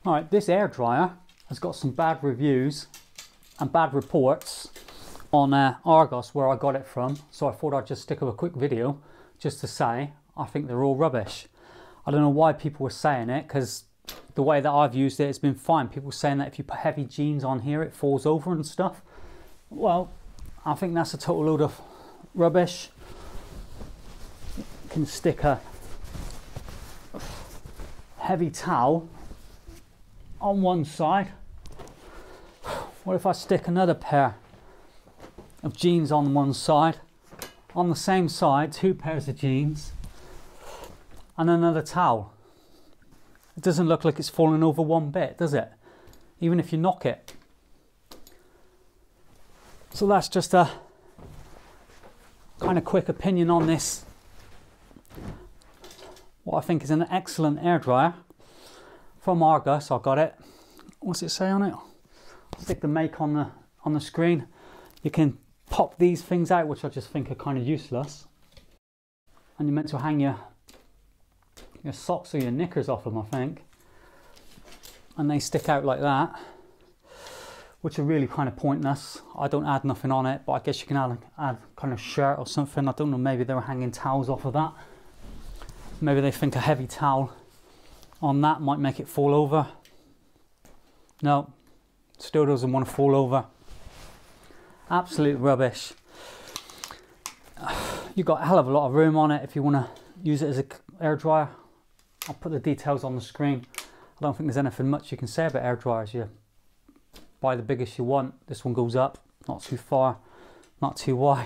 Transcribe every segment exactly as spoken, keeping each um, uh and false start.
Alright, this air dryer has got some bad reviews and bad reports on uh, Argos, where I got it from, so I thought I'd just stick up a quick video just to say I think they're all rubbish. I don't know why people were saying it, because the way that I've used it, it's been fine. People saying that if you put heavy jeans on here it falls over and stuff. Well, I think that's a total load of rubbish. You can stick a heavy towel on one side. What if I stick another pair of jeans on one side, on the same side, two pairs of jeans and another towel? It doesn't look like it's falling over one bit, does it? Even if you knock it. So that's just a kind of quick opinion on this. What I think is an excellent air dryer from Argos. I got it. What's it say on it? I'll stick the make on the on the screen. You can pop these things out, which I just think are kind of useless, and you're meant to hang your your socks or your knickers off them, I think, and they stick out like that, which are really kind of pointless. I don't add nothing on it, but I guess you can add, add kind of shirt or something. I don't know, maybe they were hanging towels off of that. Maybe they think a heavy towel on that might make it fall over. No, still doesn't want to fall over. Absolute rubbish. You've got a hell of a lot of room on it if you want to use it as an air dryer. I'll put the details on the screen. I don't think there's anything much you can say about air dryers. You buy the biggest you want. This one goes up, not too far, not too wide.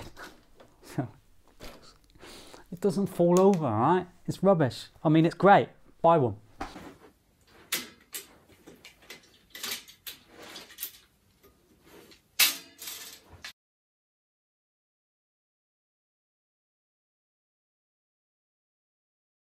It doesn't fall over, alright? It's rubbish. I mean, it's great. Buy one.